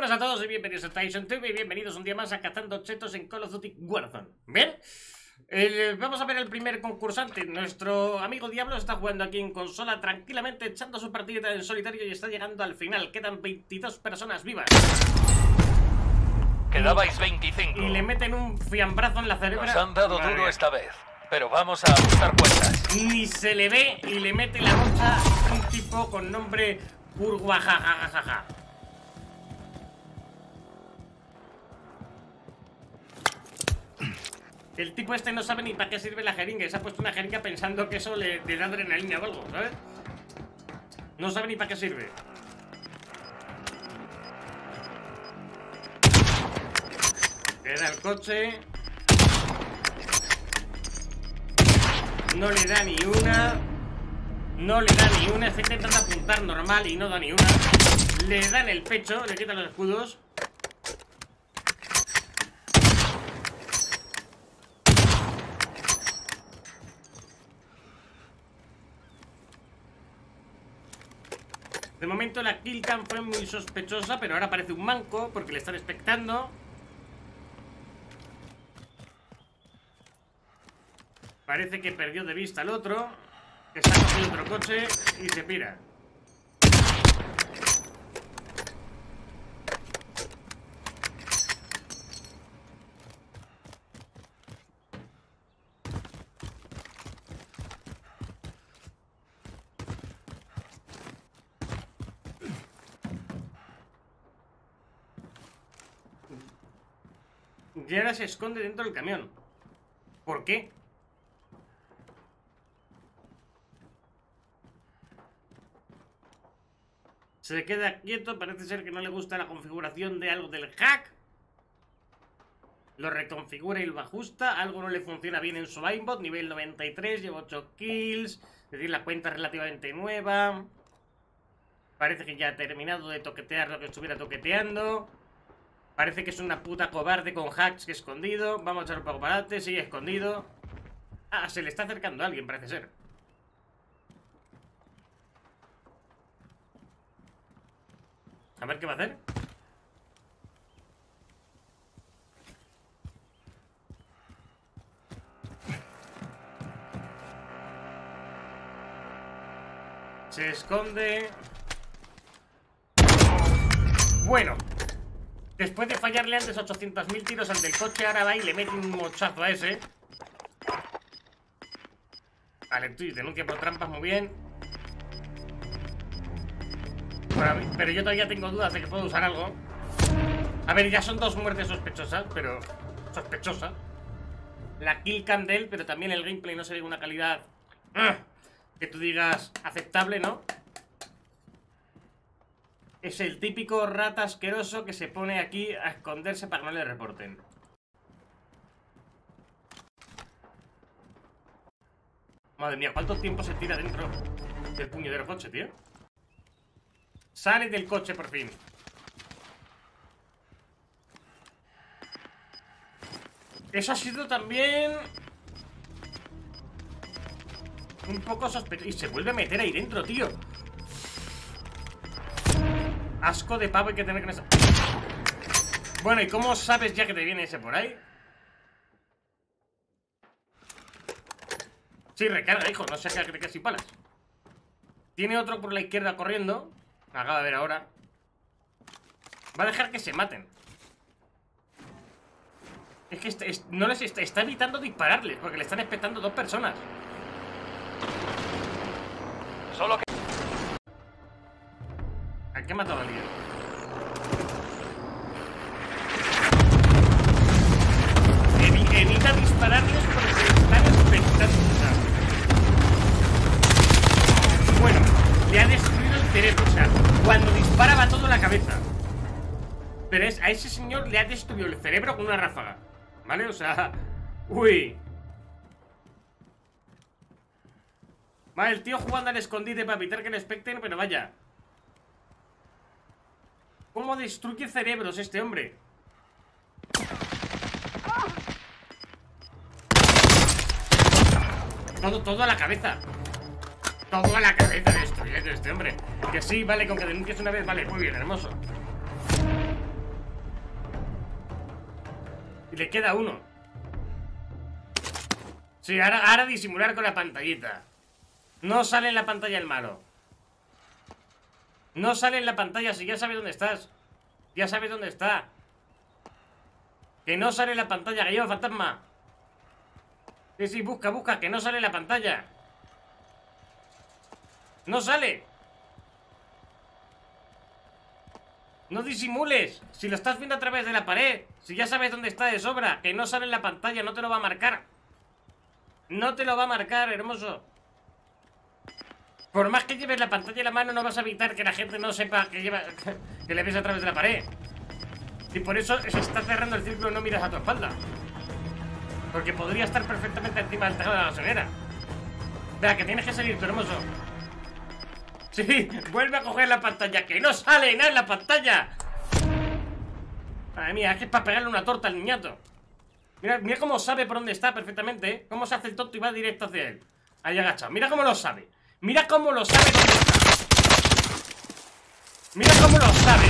buenas a todos y bienvenidos a Tyson TV y bienvenidos un día más a Cazando Chetos en Call of Duty Warzone. ¿Bien? Vamos a ver el primer concursante. Nuestro amigo Diablo está jugando aquí en consola tranquilamente, echando su partida en solitario y está llegando al final. Quedan 22 personas vivas. Quedabais 25. Y le meten un fiambrazo en la cerebra. Nos han dado duro esta vez, pero vamos a ajustar cuentas. Ni se le ve y le mete la bocha un tipo con nombre Urguajajajaja. El tipo este no sabe ni para qué sirve la jeringa y se ha puesto una jeringa pensando que eso le da adrenalina o algo, ¿sabes? No sabe ni para qué sirve. Queda el coche. No le da ni una. No le da ni una. Está intentando apuntar normal y no da ni una. Le da en el pecho, le quita los escudos. De momento la killcam fue muy sospechosa, pero ahora parece un manco porque le están expectando. Parece que perdió de vista al otro, que está cogiendo otro coche y se pira. Y ahora se esconde dentro del camión. ¿Por qué? Se queda quieto, parece ser que no le gusta la configuración de algo del hack. Lo reconfigura y lo ajusta. Algo no le funciona bien en su aimbot. Nivel 93, lleva 8 kills. Es decir, la cuenta es relativamente nueva. Parece que ya ha terminado de toquetear lo que estuviera toqueteando. Parece que es una puta cobarde con hacks que escondido. Vamos a echar un poco para adelante, sigue escondido. Ah, se le está acercando a alguien, parece ser. A ver qué va a hacer. Se esconde. Bueno. Después de fallarle antes 800.000 tiros al del coche, ahora va y le mete un mochazo a ese. Vale, tú denuncia por trampas, muy bien. Pero yo todavía tengo dudas de que puedo usar algo. A ver, ya son dos muertes sospechosas, pero... sospechosa. La killcam de él, pero también el gameplay no se ve de una calidad... que tú digas aceptable, ¿no? Es el típico rata asqueroso que se pone aquí a esconderse para que no le reporten. Madre mía, ¿cuánto tiempo se tira dentro del puñetero coche, tío? Sale del coche por fin. Eso ha sido también... un poco sospechoso. Y se vuelve a meter ahí dentro, tío. Asco de pavo hay que tener con esa... Bueno, ¿y cómo sabes ya que te viene ese por ahí? Sí, recarga, hijo, no sé qué crees que sin balas. Tiene otro por la izquierda corriendo. Acaba de ver ahora. Va a dejar que se maten. Es que no les está evitando dispararles porque le están expectando dos personas. Solo que... ¿A qué ha matado a alguien? Evita dispararles porque están expectando. Bueno, le ha destruido el cerebro. O sea, cuando dispara va todo en la cabeza. Pero a ese señor le ha destruido el cerebro con una ráfaga. ¿Vale? O sea... Uy. Vale, el tío jugando al escondite para evitar que le expecten, pero vaya. ¿Cómo destruye cerebros este hombre? Todo a la cabeza. Todo a la cabeza destruyendo este hombre. Que sí, vale, con que denuncies una vez, vale, muy bien, hermoso. Y le queda uno. Sí, ahora disimular con la pantallita. No sale en la pantalla el malo. No sale en la pantalla si ya sabes dónde estás. Ya sabes dónde está. Que no sale en la pantalla, que lleva fantasma. Sí, busca, que no sale en la pantalla. No sale. No disimules. Si lo estás viendo a través de la pared. Si ya sabes dónde está de sobra. Que no sale en la pantalla, no te lo va a marcar. No te lo va a marcar, hermoso. Por más que lleves la pantalla en la mano, no vas a evitar que la gente no sepa que que le ves a través de la pared. Y por eso se está cerrando el círculo, no miras a tu espalda. Porque podría estar perfectamente encima del tejado de la gasolinera. Vea, que tienes que salir, tu hermoso. Sí, vuelve a coger la pantalla, que no sale nada en la pantalla. Madre mía, es que es para pegarle una torta al niñato. Mira cómo sabe por dónde está perfectamente, ¿eh? Cómo se hace el tonto y va directo hacia él. Ahí agachado, mira cómo lo sabe. Mira cómo lo sabe dónde está. Mira cómo lo sabe.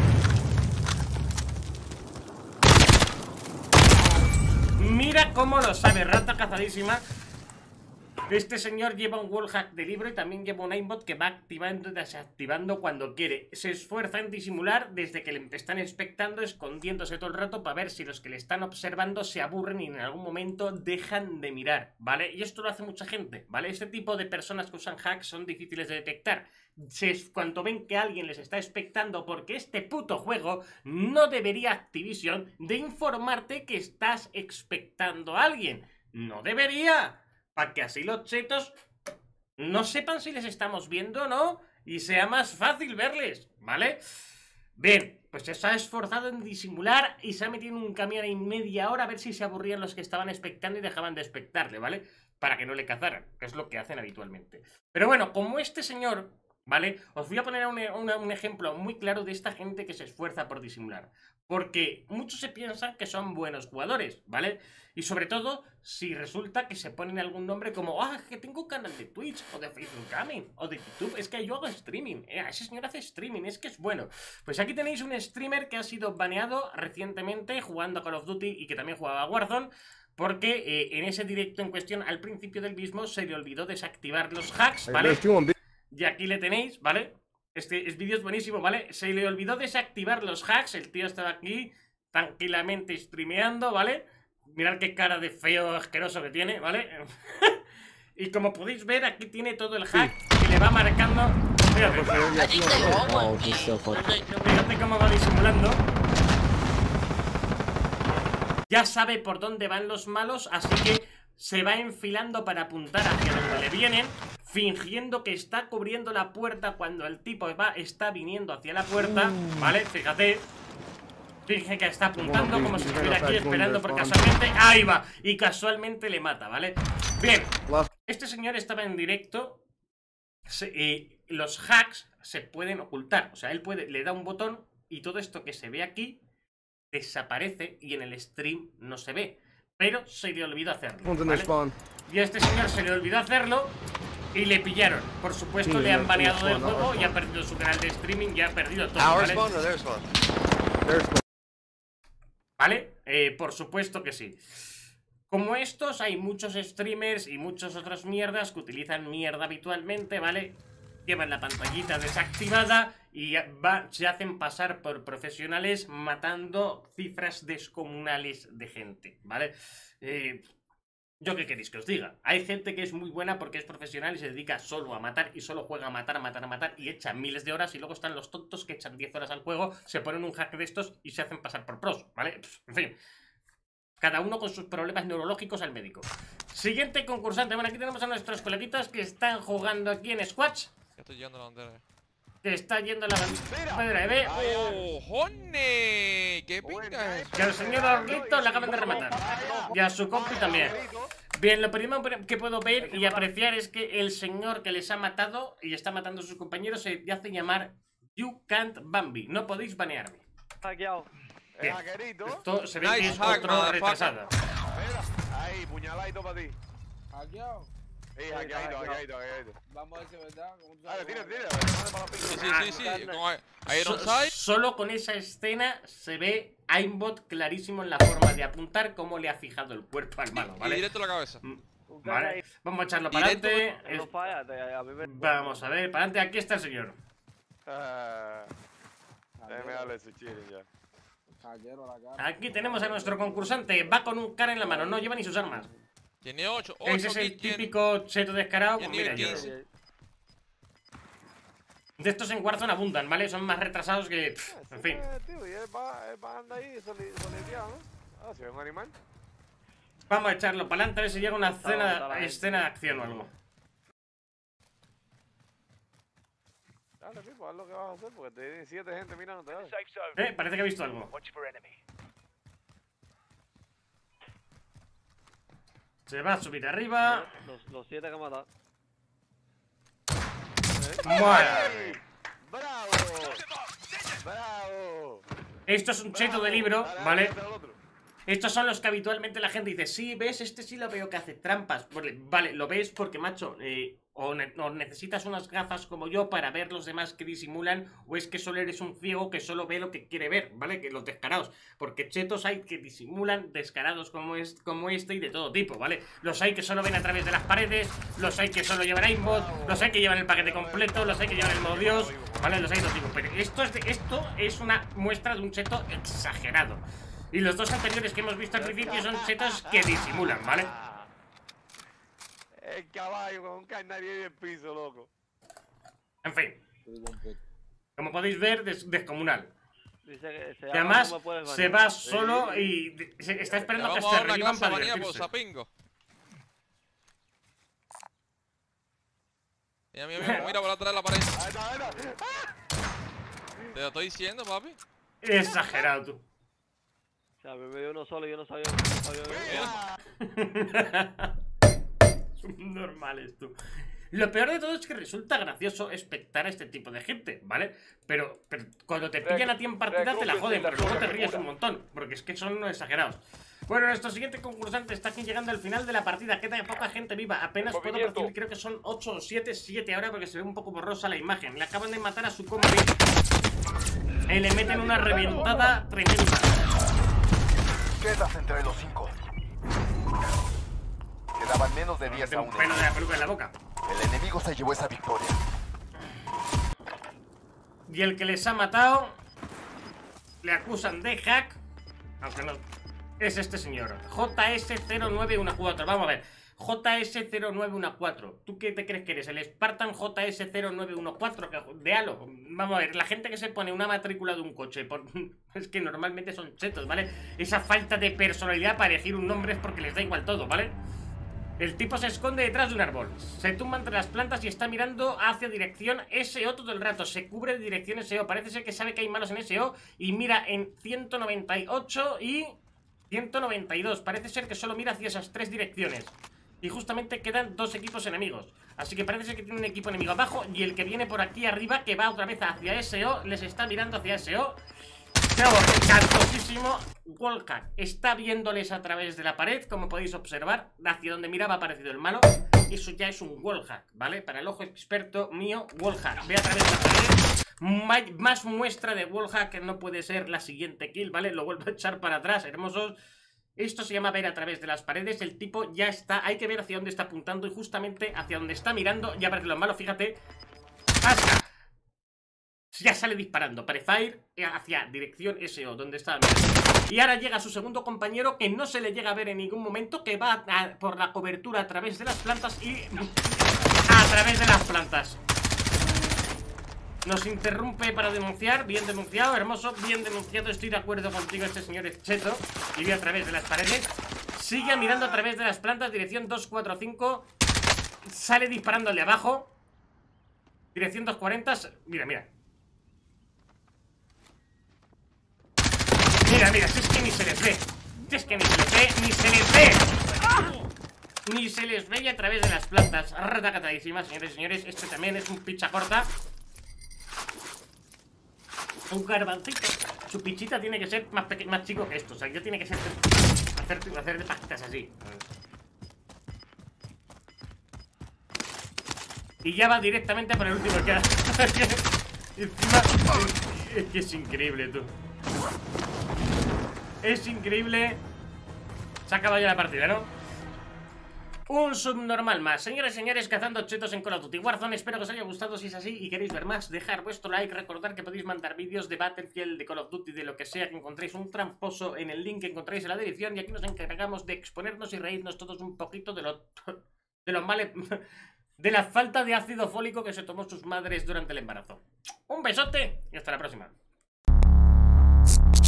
Mira cómo lo sabe, rata cazadísima. Este señor lleva un wallhack de libro y también lleva un aimbot que va activando y desactivando cuando quiere. Se esfuerza en disimular desde que le están expectando, escondiéndose todo el rato para ver si los que le están observando se aburren y en algún momento dejan de mirar, ¿vale? Y esto lo hace mucha gente, ¿vale? Este tipo de personas que usan hacks son difíciles de detectar. Cuando ven que alguien les está expectando, porque este puto juego no debería Activision de informarte que estás expectando a alguien. No debería. Para que así los chetos no sepan si les estamos viendo o no y sea más fácil verles, ¿vale? Bien, pues se ha esforzado en disimular y se ha metido en un camión y media hora a ver si se aburrían los que estaban expectando y dejaban de expectarle, ¿vale? Para que no le cazaran, que es lo que hacen habitualmente. Pero bueno, como este señor, ¿vale? Os voy a poner un ejemplo muy claro de esta gente que se esfuerza por disimular. Porque muchos se piensan que son buenos jugadores, ¿vale? Y sobre todo, si resulta que se ponen algún nombre como que tengo un canal de Twitch, o de Facebook Gaming, o de YouTube, es que yo hago streaming, ese señor hace streaming, es que es bueno. Pues aquí tenéis un streamer que ha sido baneado recientemente jugando a Call of Duty y que también jugaba a Warzone, porque en ese directo en cuestión, al principio del mismo, se le olvidó desactivar los hacks, ¿vale? Y aquí le tenéis, ¿vale? Este vídeo es buenísimo, ¿vale? Se le olvidó desactivar los hacks. El tío estaba aquí tranquilamente streameando, ¿vale? Mirad qué cara de feo asqueroso que tiene, ¿vale? Y como podéis ver, aquí tiene todo el hack que le va marcando. Fíjate, fíjate cómo va disimulando. Ya sabe por dónde van los malos, así que se va enfilando para apuntar hacia donde le vienen, fingiendo que está cubriendo la puerta cuando el tipo está viniendo hacia la puerta, ¿vale? Fíjate. Finge que está apuntando como si estuviera aquí esperando por casualmente. ¡Ahí va! Y casualmente le mata, ¿vale? Bien. Este señor estaba en directo. Los hacks se pueden ocultar. O sea, él le da un botón y todo esto que se ve aquí desaparece y en el stream no se ve. Pero se le olvidó hacerlo, ¿vale? Y a este señor se le olvidó hacerlo y le pillaron. Por supuesto, le han baneado del juego y ha perdido su canal de streaming y ha perdido todo, ¿vale? ¿Vale? Por supuesto que sí. Como estos, hay muchos streamers y muchos otros mierdas que utilizan mierda habitualmente, ¿vale? Llevan la pantallita desactivada y se hacen pasar por profesionales matando cifras descomunales de gente, ¿vale? ¿Yo qué queréis que os diga? Hay gente que es muy buena porque es profesional y se dedica solo a matar y solo juega a matar y echa miles de horas, y luego están los tontos que echan 10 horas al juego, se ponen un hack de estos y se hacen pasar por pros, ¿vale? En fin, cada uno con sus problemas neurológicos al médico. Siguiente concursante. Bueno, aquí tenemos a nuestros coleguitas que están jugando aquí en Squatch. Estoy yendo a la bandera. Que está yendo a la bandera de ¡Oh, jone! ¡Qué pinga! Que al señor Orlito le acaban de rematar. Y a su compi también. Bien, lo primero que puedo ver y apreciar es que el señor que les ha matado y está matando a sus compañeros se hace llamar You Can't Bambi. No podéis banearme. Bien. Esto se ve que es otro retrasado. Ahí, puñaladito para ti. hackeadito. Vamos a ver si es verdad. ¿Cómo tú Dale, sabes? tira. Sí. Como Iron Sight. Solo con esa escena se ve aimbot clarísimo en la forma de apuntar cómo le ha fijado el cuerpo al malo, Y ¿vale? directo a la cabeza. Vale, vamos a echarlo para adelante. No falla, a mí me... Vamos a ver, para adelante, aquí está el señor. Déjame darle su chile ya. Hackero a la cara. Aquí tenemos a nuestro concursante, va con un cara en la mano, no lleva ni sus armas. Tiene 8. Ese es el típico cheto descarado, pues mira, yo. De estos en Warzone abundan, ¿vale? Son más retrasados que... en fin. Tío, y él va anda ahí solideado, ¿no? Ah, si es un animal. Vamos a echarlo para adelante a ver si llega una escena de acción o algo. Dale, Pipo, haz lo que vas a hacer porque te tienen 7 gente mirándote. Dale. Parece que he visto algo. Se va a subir arriba. Los 7 que ha matado. Bueno. ¡Bravo! Esto es un cheto de libro, Dale, ¿vale? dale, al otro. Estos son los que habitualmente la gente dice, sí, ves, este sí lo veo que hace trampas. Vale, lo ves porque, macho, o necesitas unas gafas como yo para ver los demás que disimulan, o es que solo eres un ciego que solo ve lo que quiere ver, ¿vale? Que los descarados. Porque chetos hay que disimulan descarados como este y de todo tipo, ¿vale? Los hay que solo ven a través de las paredes, los hay que solo llevan aimbot, los hay que llevan el paquete completo, los hay que llevan el modo Dios, ¿vale? Los hay de todo tipo. Pero esto es una muestra de un cheto exagerado. Y los dos anteriores que hemos visto al principio son chetos que disimulan, ¿vale? El caballo con un carnal en el piso, loco. En fin. Como podéis ver, descomunal. Dice que Y además se va solo y está esperando que se revivan para por divertirse. sapingo. Mira por atrás de la pared. Ahí está. Te lo estoy diciendo, papi. Exagerado tú. O sea, a mí me dio uno solo y yo no sabía. Son normales tú. Lo peor de todo es que resulta gracioso expectar a este tipo de gente, ¿vale? Pero cuando te pillan a ti en partida te la joden, pero luego te ríes un montón, porque es que son unos exagerados. Bueno, nuestro siguiente concursante está aquí llegando al final de la partida. Queda poca gente viva, apenas puedo decir, creo que son 8 o 7 ahora porque se ve un poco borrosa la imagen. Le acaban de matar a su compi y le meten una reventada tremenda. Quedas entre los 5. Quedaban menos de 10 Tengo aún. un pelo de la peluca en la boca. El enemigo se llevó esa victoria. Y el que les ha matado le acusan de hack, aunque no, es este señor, JS0914. Vamos a ver, JS0914. ¿Tú qué te crees que eres? ¿El Spartan JS0914 de Halo? Vamos a ver, la gente que se pone una matrícula de un coche es que normalmente son chetos, ¿vale? Esa falta de personalidad para elegir un nombre es porque les da igual todo, ¿vale? El tipo se esconde detrás de un árbol, se tumba entre las plantas y está mirando hacia dirección SO todo el rato. Se cubre de dirección SO, parece ser que sabe que hay malos en SO y mira en 198 y 192. Parece ser que solo mira hacia esas 3 direcciones. Y justamente quedan 2 equipos enemigos. Así que parece ser que tiene un equipo enemigo abajo y el que viene por aquí arriba, que va otra vez hacia SO, les está mirando hacia SO. Cantosísimo wallhack. Está viéndoles a través de la pared, como podéis observar. Hacia donde miraba ha aparecido el malo. Eso ya es un wallhack, ¿vale? Para el ojo experto mío, wallhack. Ve a través de la pared. Más muestra de wallhack no puede ser la siguiente kill, ¿vale? Lo vuelvo a echar para atrás, hermosos. Esto se llama ver a través de las paredes. El tipo ya está, hay que ver hacia dónde está apuntando. Y justamente hacia donde está mirando ya aparece lo malo, fíjate. ¡Asca! Ya sale disparando, prefire hacia dirección SO, donde estaba mirando. Y ahora llega su segundo compañero, que no se le llega a ver en ningún momento, que va por la cobertura a través de las plantas y... a través de las plantas. Nos interrumpe para denunciar. Bien denunciado, hermoso, bien denunciado. Estoy de acuerdo contigo, este señor es cheto. Y ve a través de las paredes. Sigue mirando a través de las plantas, dirección 245. Sale disparando al de abajo. Dirección 240. Mira, mira. Mira, si es que ni se les ve. Si es que ni se les ve, ni se les ve. Ni se les ve y a través de las plantas. Ratacatadísimas, señores y señores. Este también es un picha corta. Un garbancito. Su pichita tiene que ser más chico que esto. O sea, ya tiene que ser hacer de pajitas así. Y ya va directamente por el último que encima es que es increíble, tú. Es increíble. Se ha acabado ya la partida, ¿no? Un subnormal más. Señores y señores, cazando chetos en Call of Duty Warzone. Espero que os haya gustado. Si es así y queréis ver más, dejar vuestro like. Recordad que podéis mandar vídeos de Battlefield, de Call of Duty, de lo que sea que encontréis un tramposo en el link que encontréis en la dirección. Y aquí nos encargamos de exponernos y reírnos todos un poquito de los males... de la falta de ácido fólico que se tomó sus madres durante el embarazo. Un besote y hasta la próxima.